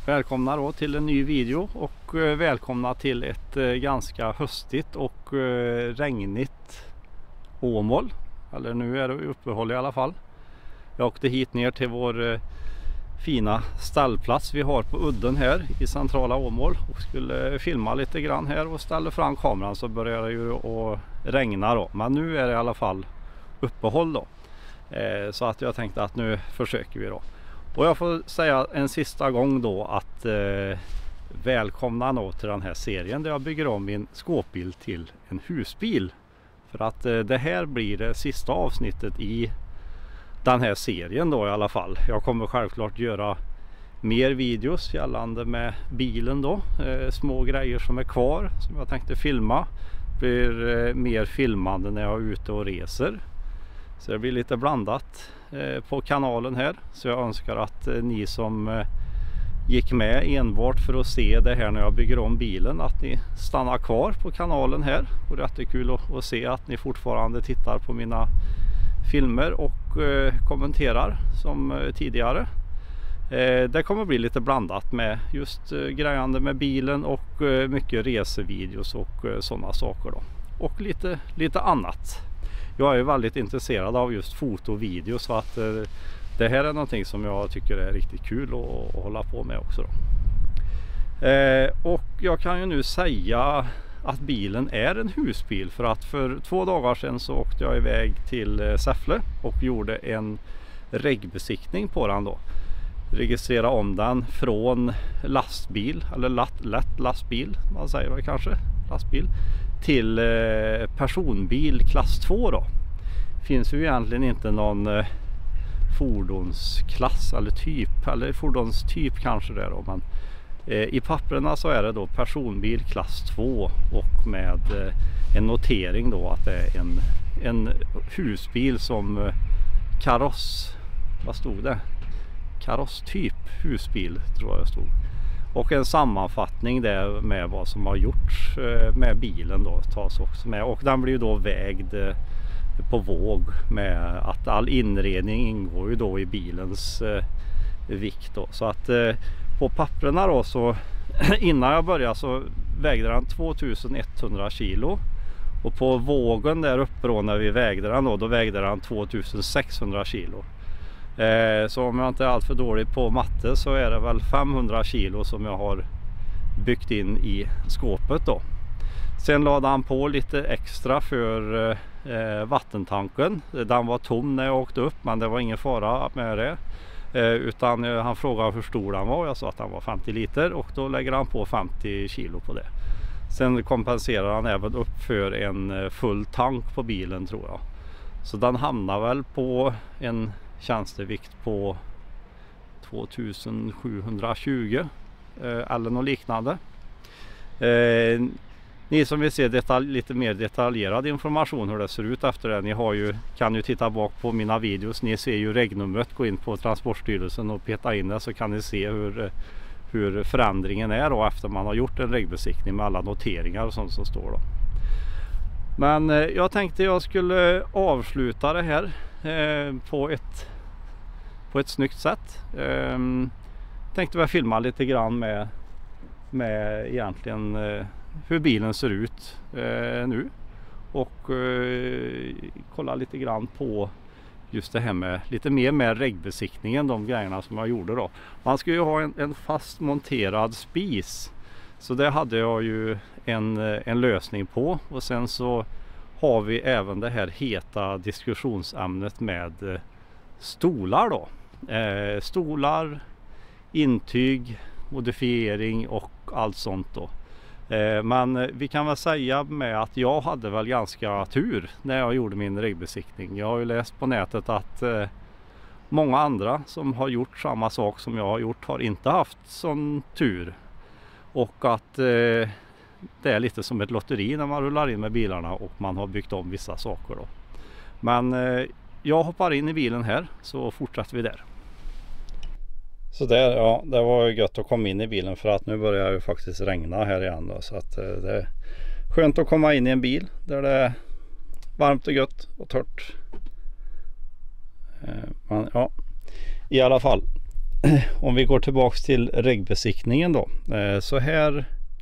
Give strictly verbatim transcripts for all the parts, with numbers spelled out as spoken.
Välkomna då till en ny video och välkomna till ett ganska höstigt och regnigt Åmål. Eller nu är det uppehåll i alla fall. Jag åkte hit ner till vår fina stallplats vi har på udden här i centrala Åmål och skulle filma lite grann här och ställa fram kameran, så börjar det ju att regna då. Men nu är det i alla fall uppehåll då. Så att jag tänkte att nu försöker vi då. Och jag får säga en sista gång då att eh, välkomna då till den här serien där jag bygger om min skåpbil till en husbil. För att eh, det här blir det sista avsnittet i den här serien då i alla fall. Jag kommer självklart göra mer videos gällande med bilen då. Eh, små grejer som är kvar som jag tänkte filma. Det blir eh, mer filmande när jag är ute och reser. Så det blir lite blandat eh, på kanalen här. Så jag önskar att eh, ni som eh, gick med enbart för att se det här när jag bygger om bilen, att ni stannar kvar på kanalen här. Och det är jättekul att, att se att ni fortfarande tittar på mina filmer och eh, kommenterar som eh, tidigare. Eh, det kommer bli lite blandat med just eh, grejande med bilen och eh, mycket resevideos och eh, sådana saker då. Och lite, lite annat. Jag är väldigt intresserad av just foto och video, så att eh, det här är någonting som jag tycker är riktigt kul att, att hålla på med också då. Eh, och jag kan ju nu säga att bilen är en husbil, för att för två dagar sedan så åkte jag iväg till eh, Säffle och gjorde en regbesiktning på den då. Registrera om den från lastbil eller lätt, lätt lastbil, man säger det kanske, lastbil, till eh, personbil klass två då. Finns ju egentligen inte någon eh, fordonsklass eller typ, eller fordonstyp kanske det då, men eh, i papperna så är det då personbil klass två och med eh, en notering då att det är en, en husbil som eh, kaross, vad stod det? Karosstyp husbil tror jag det stod. Och en sammanfattning där med vad som har gjorts med bilen då tas också med. Och den blir ju då vägd på våg med att all inredning ingår ju då i bilens eh, vikt då. Så att eh, på papperna då så innan jag började så vägde den tvåtusen etthundra kilo. Och på vågen där uppe då när vi vägde den då, då vägde den tvåtusensexhundra kilo. Så om jag inte är allt för dålig på matte så är det väl femhundra kilo som jag har byggt in i skåpet då. Sen lade han på lite extra för eh, vattentanken. Den var tom när jag åkte upp, men det var ingen fara med det. Eh, utan eh, han frågade hur stor den var. Jag sa att den var femtio liter och då lägger han på femtio kilo på det. Sen kompenserar han även upp för en full tank på bilen tror jag. Så den hamnar väl på en tjänstevikt på tvåtusensjuhundratjugo eh, eller något liknande. Eh, ni som vill se detalj, lite mer detaljerad information hur det ser ut efter det, ni har ju, kan ju titta bak på mina videos. Ni ser ju regnumret, gå in på Transportstyrelsen och peta in det, så kan ni se hur, hur förändringen är då efter man har gjort en regbesiktning med alla noteringar och sånt som står då. Men eh, jag tänkte jag skulle avsluta det här eh, på ett på ett snyggt sätt. Eh, tänkte jag filma lite grann med med egentligen eh, hur bilen ser ut eh, nu och eh, kolla lite grann på just det här med lite mer med regbesiktningen, de grejerna som jag gjorde då. Man ska ju ha en, en fast monterad spis. Så det hade jag ju en, en lösning på, och sen så har vi även det här heta diskussionsämnet med stolar då. Eh, stolar, intyg, modifiering och allt sånt då. Eh, men vi kan väl säga med att jag hade väl ganska tur när jag gjorde min regbesiktning. Jag har ju läst på nätet att eh, många andra som har gjort samma sak som jag har gjort har inte haft sån tur. Och att eh, det är lite som ett lotteri när man rullar in med bilarna och man har byggt om vissa saker då. Men eh, jag hoppar in i bilen här, så fortsätter vi där. Så där, ja, det var ju gött att komma in i bilen, för att nu börjar det ju faktiskt regna här igen då, så att eh, det är skönt att komma in i en bil där det är varmt och gött och torrt. Eh, men ja, i alla fall. om vi går tillbaks till regbesiktningen då, eh, så här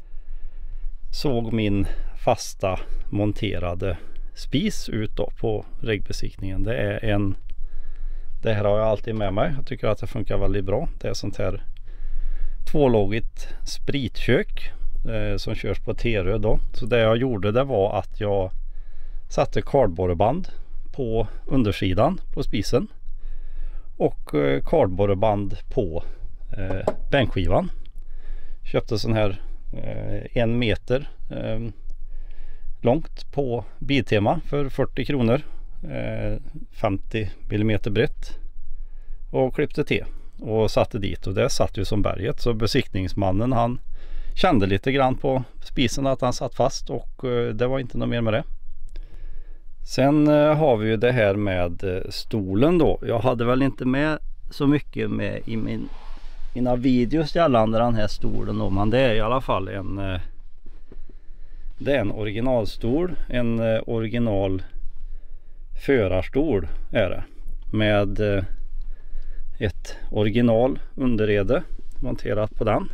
såg min fasta monterade spis ut då på regbesiktningen. Det är en, det här har jag alltid med mig. Jag tycker att det funkar väldigt bra. Det är sånt här tvålågigt spritkök eh, som körs på T-röd då. Så det jag gjorde, det var att jag satte kardborreband på undersidan på spisen och eh, kardborreband på eh, bänkskivan. Köpte sån här eh, en meter eh, långt på Biltema för fyrtio kronor, eh, femtio millimeter brett, och klippte till och satte dit, och det satt ju som berget. Så besiktningsmannen, han kände lite grann på spisen att han satt fast, och eh, det var inte något mer med det. Sen eh, har vi ju det här med eh, stolen då. Jag hade väl inte med så mycket med i min, mina videos gällande den här stolen då, men det är i alla fall en eh, det är en originalstol, en eh, original förarstol är det, med eh, ett original underrede monterat på den.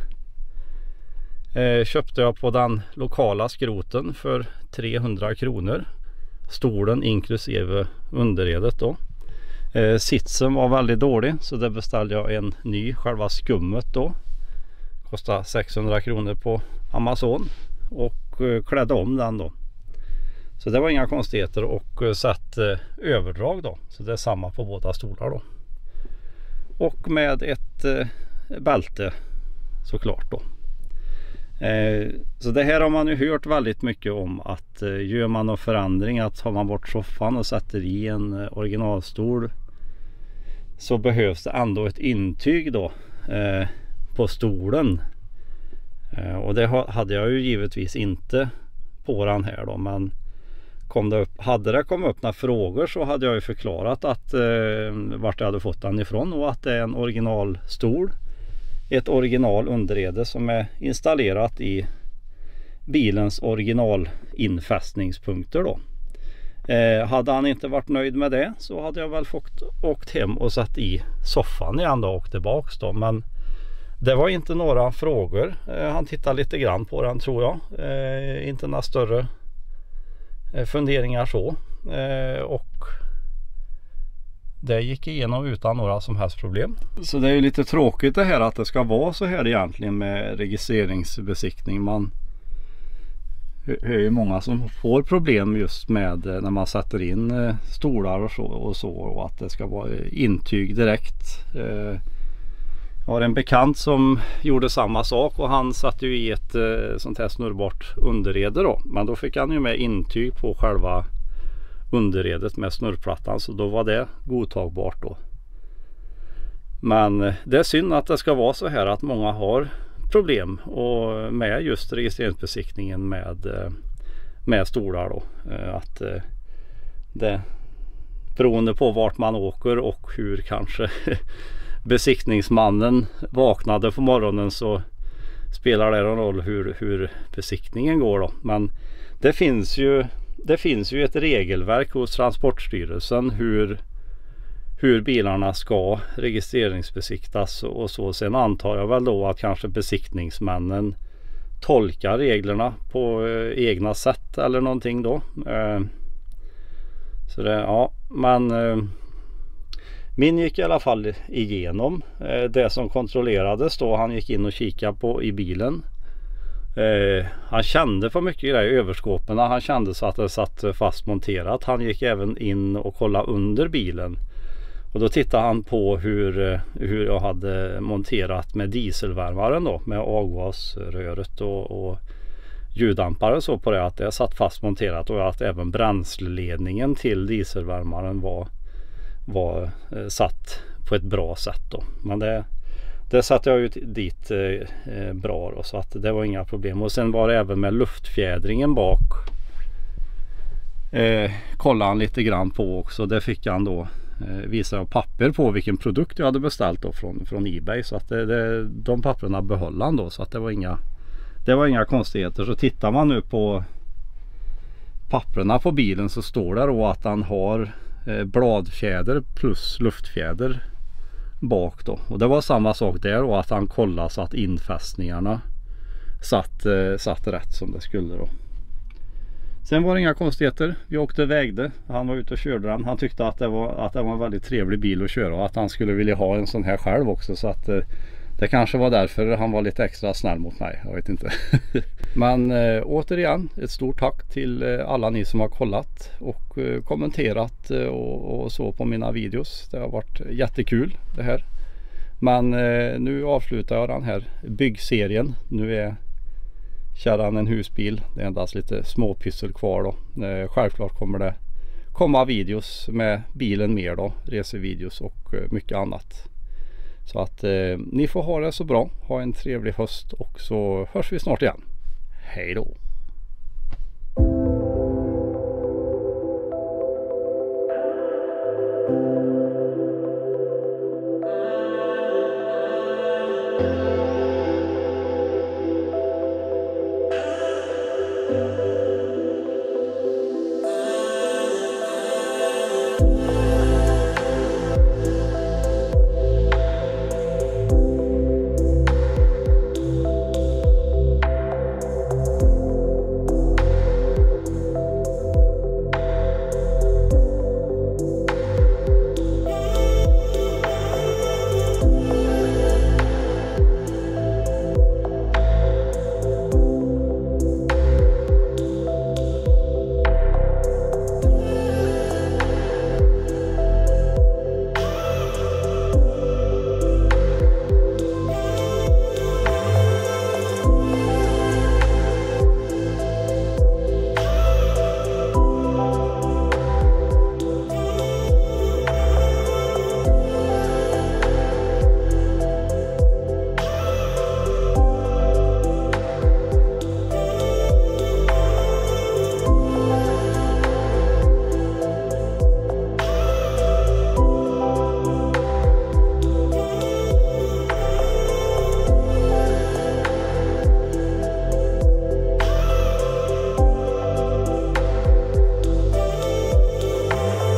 Eh, köpte jag på den lokala skroten för trehundra kronor. Stolen inklusive underredet då. Eh, sitsen var väldigt dålig, så det beställde jag en ny, själva skummet då. Kostade sexhundra kronor på Amazon, och eh, klädde om den då. Så det var inga konstigheter, och eh, satt eh, överdrag då. Så det är samma på båda stolar då. Och med ett eh, bälte såklart då. Eh, så det här har man ju hört väldigt mycket om, att eh, gör man någon förändring, att tar man bort soffan och sätter i en eh, originalstol, så behövs det ändå ett intyg då eh, på stolen. Eh, och det ha, hade jag ju givetvis inte på den här då, men kom det upp, hade det kommit upp några frågor, så hade jag ju förklarat att eh, vart jag hade fått den ifrån, och att det är en originalstol, ett original underrede som är installerat i bilens original infästningspunkter då. Eh, hade han inte varit nöjd med det, så hade jag väl fått åkt hem och satt i soffan igen då, och åkt tillbaks då. Men det var inte några frågor. Eh, han tittade lite grann på den, tror jag. Eh, inte några större eh, funderingar så. Eh, och det gick igenom utan några som helst problem. Så det är ju lite tråkigt det här att det ska vara så här egentligen med registreringsbesiktning. Man hör ju många som får problem just med när man sätter in stolar och så, och så, och att det ska vara intyg direkt. Jag har en bekant som gjorde samma sak, och han satte ju i ett sånt här snurrbart underrede då. Men då fick han ju med intyg på själva underredet med snurrplattan, så då var det godtagbart då. Men det är synd att det ska vara så här att många har problem och med just registreringsbesiktningen med, med stolar då. Att det, beroende på vart man åker och hur kanske besiktningsmannen vaknade på morgonen, så spelar det en roll hur, hur besiktningen går då. Men det finns ju Det finns ju ett regelverk hos Transportstyrelsen hur, hur bilarna ska registreringsbesiktas och så. Sen antar jag väl då att kanske besiktningsmännen tolkar reglerna på eh, egna sätt eller någonting då. Eh, så det, ja, men eh, min gick i alla fall igenom. Eh, det som kontrollerades då, han gick in och kikade på i bilen. Eh, han kände för mycket grejer i överskåpen. Han kände så att det satt fast monterat. Han gick även in och kollade under bilen, och då tittade han på hur, hur jag hade monterat med dieselvärmaren då, med avgasröret och, och ljuddämpare så på det, att det satt fast monterat, och att även bränsleledningen till dieselvärmaren var, var eh, satt på ett bra sätt då. Men det Det satte jag ju dit eh, bra då, så att det var inga problem. Och sen var det även med luftfjädringen bak. Eh, kollade han lite grann på också. Det fick han då eh, visa papper på vilken produkt jag hade beställt då från, från eBay. Så att det, det, de papperna behöll han då. Så att det var inga, det var inga konstigheter. Så tittar man nu på papperna på bilen, så står det då att han har eh, bladfjäder plus luftfjäder bak då. Och det var samma sak där då, att han kollade så att infästningarna satt, eh, satt rätt som det skulle då. Sen var det inga konstigheter. Vi åkte och vägde. Han var ute och körde den. Han tyckte att det var, att det var en väldigt trevlig bil att köra och att han skulle vilja ha en sån här själv också. Så att eh, det kanske var därför han var lite extra snäll mot mig. Jag vet inte. Men eh, återigen ett stort tack till eh, alla ni som har kollat och eh, kommenterat eh, och, och så på mina videos. Det har varit jättekul det här. Men eh, nu avslutar jag den här byggserien. Nu är kärran en husbil. Det är endast lite småpyssel kvar då. Eh, självklart kommer det komma videos med bilen mer då. Resevideos och eh, mycket annat. Så att eh, ni får ha det så bra. Ha en trevlig höst och så hörs vi snart igen. Hej då!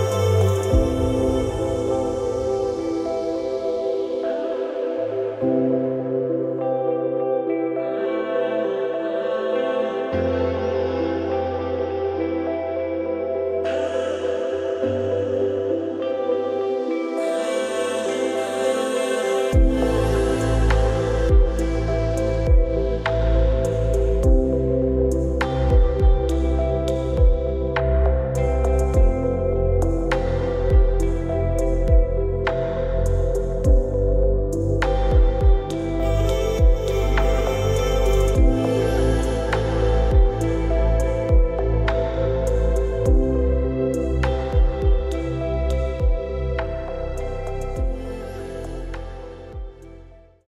you.